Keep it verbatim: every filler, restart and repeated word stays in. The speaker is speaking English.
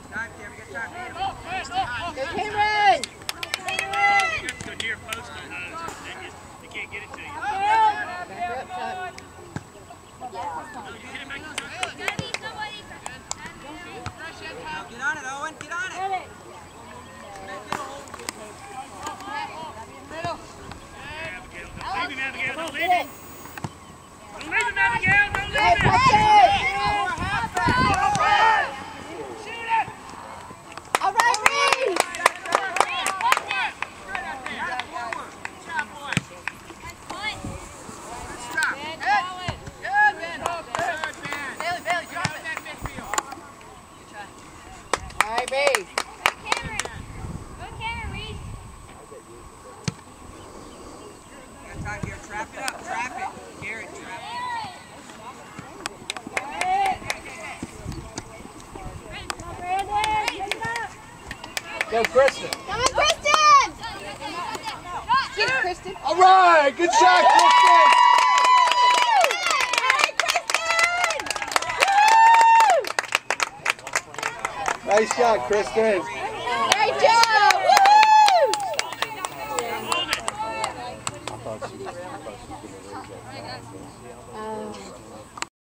Go Cameron! Go near post on those, then you, they can't get it to you. Get on it, Owen. Get on it. Don't leave him, Abigail. Don't leave him. Don't leave him, Abigail. Don't leave him. All right, Reed! All right, Reed. Time here. Trap it up. Trap it. Garrett, trap it. Go, Kristen. Come on, Kristen! Get it, Kristen. All right, good shot, Kristen. Nice shot, Kristen. Great job.